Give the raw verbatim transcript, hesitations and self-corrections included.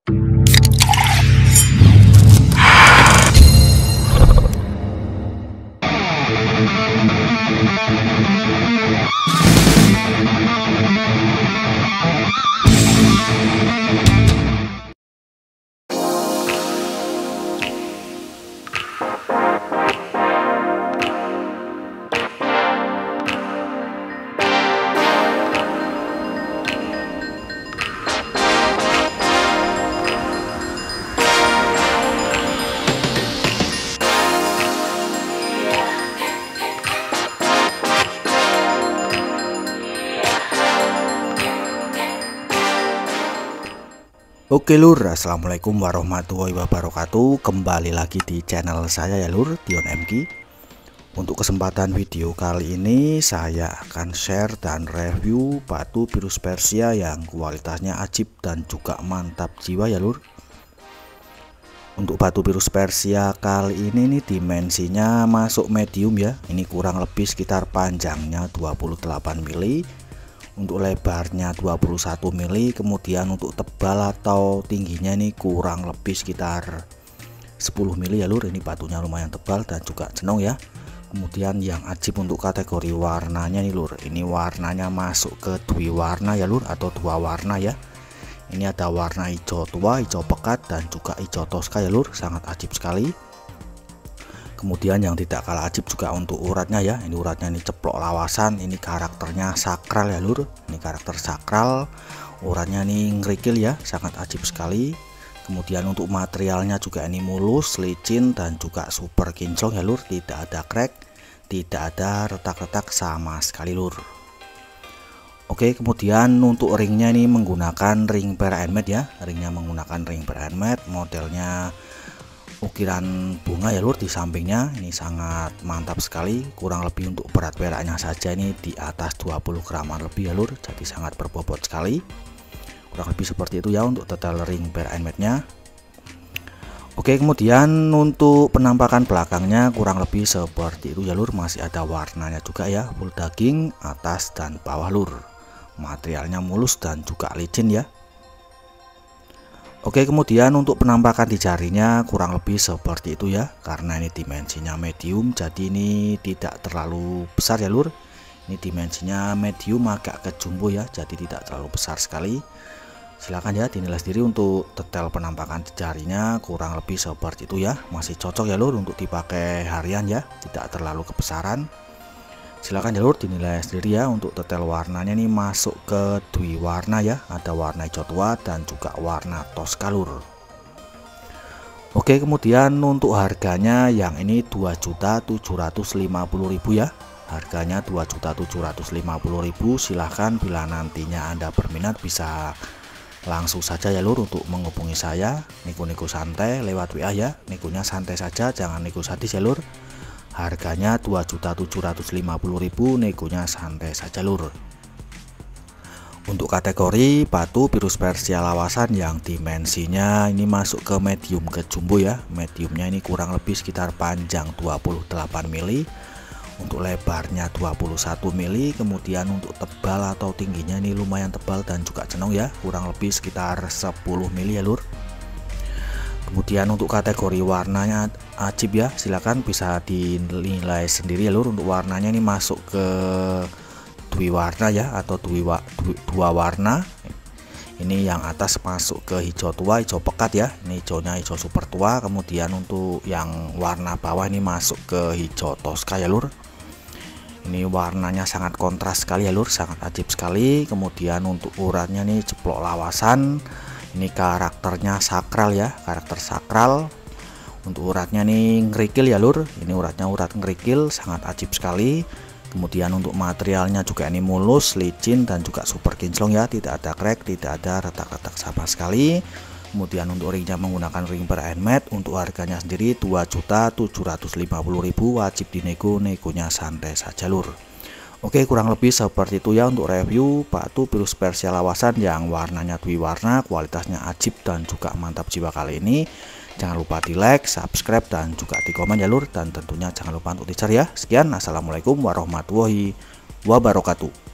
Oke lur, assalamualaikum warahmatullahi wabarakatuh. Kembali lagi di channel saya ya lur, Dion M K. Untuk kesempatan video kali ini saya akan share dan review batu virus Persia yang kualitasnya ajib dan juga mantap jiwa ya lur. Untuk batu virus Persia kali ini nih dimensinya masuk medium ya. Ini kurang lebih sekitar panjangnya dua puluh delapan mili, untuk lebarnya dua puluh satu mili, kemudian untuk tebal atau tingginya ini kurang lebih sekitar sepuluh mili ya lur. Ini batunya lumayan tebal dan juga cenong ya. Kemudian yang ajib untuk kategori warnanya nih lur, ini warnanya masuk ke dwi warna ya lur, atau dua warna ya. Ini ada warna hijau tua, hijau pekat, dan juga hijau toska ya lur, sangat ajib sekali. Kemudian yang tidak kalah ajib juga untuk uratnya ya. Ini uratnya ini ceplok lawasan, ini karakternya sakral ya lur. Ini karakter sakral, uratnya ini ngerikil ya, sangat ajib sekali. Kemudian untuk materialnya juga ini mulus, licin, dan juga super kinclong ya lur. Tidak ada crack, tidak ada retak-retak sama sekali lur. Oke, kemudian untuk ringnya ini menggunakan ring per handmade ya. Ringnya menggunakan ring per handmade, modelnya ukiran bunga ya lur di sampingnya. Ini sangat mantap sekali. Kurang lebih untuk berat peraknya saja ini di atas dua puluh graman lebih ya lur, jadi sangat berbobot sekali. Kurang lebih seperti itu ya untuk total ring per handmade nya. Oke, kemudian untuk penampakan belakangnya kurang lebih seperti itu ya lur. Masih ada warnanya juga ya, full daging atas dan bawah lur. Materialnya mulus dan juga licin ya. Oke, kemudian untuk penampakan di jarinya kurang lebih seperti itu ya. Karena ini dimensinya medium, jadi ini tidak terlalu besar ya lur. Ini dimensinya medium agak ke jumbo ya, jadi tidak terlalu besar sekali. Silahkan ya dinilai sendiri untuk detail penampakan di jarinya, kurang lebih seperti itu ya. Masih cocok ya lur untuk dipakai harian ya, tidak terlalu kebesaran. Silahkan jalur dinilai sendiri ya. Untuk detail warnanya nih masuk ke dwi warna ya, ada warna hijau tua dan juga warna toska lur. Oke, kemudian untuk harganya yang ini dua juta tujuh ratus lima puluh ribu ya. Harganya dua juta tujuh ratus lima puluh ribu. Silahkan bila nantinya Anda berminat bisa langsung saja ya lur untuk menghubungi saya. Nego-nego santai lewat W A ya. Negonya santai saja, jangan nego sadis ya lur. Harganya dua juta tujuh ratus lima puluh ribu, negonya santai saja lur. Untuk kategori batu virus Persia lawasan yang dimensinya ini masuk ke medium ke jumbo ya. Mediumnya ini kurang lebih sekitar panjang dua puluh delapan mili, untuk lebarnya dua puluh satu mili, kemudian untuk tebal atau tingginya ini lumayan tebal dan juga cenong ya, kurang lebih sekitar sepuluh mili ya lur. Kemudian untuk kategori warnanya ajib ya, silakan bisa dinilai sendiri ya lur. Untuk warnanya ini masuk ke dwi warna ya, atau dwi, dwi, dua warna. Ini yang atas masuk ke hijau tua, hijau pekat ya. Ini hijaunya hijau super tua. Kemudian untuk yang warna bawah ini masuk ke hijau toska ya lur. Ini warnanya sangat kontras sekali ya lur, sangat ajib sekali. Kemudian untuk uratnya nih ceplok lawasan. Ini karakternya sakral ya, karakter sakral. Untuk uratnya nih ngerikil ya lur. Ini uratnya urat ngerikil, sangat ajib sekali. Kemudian untuk materialnya juga ini mulus, licin, dan juga super kinclong ya. Tidak ada crack, tidak ada retak-retak sama sekali. Kemudian untuk ringnya menggunakan ring per handmade. Untuk harganya sendiri dua juta tujuh ratus lima puluh ribu, wajib dinego, negonya santai saja lur. Oke, kurang lebih seperti itu ya untuk review batu virus Persia lawasan yang warnanya dwi warna, kualitasnya ajib dan juga mantap jiwa kali ini. Jangan lupa di like, subscribe, dan juga di komen ya lur. Dan tentunya jangan lupa untuk di share ya. Sekian, assalamualaikum warahmatullahi wabarakatuh.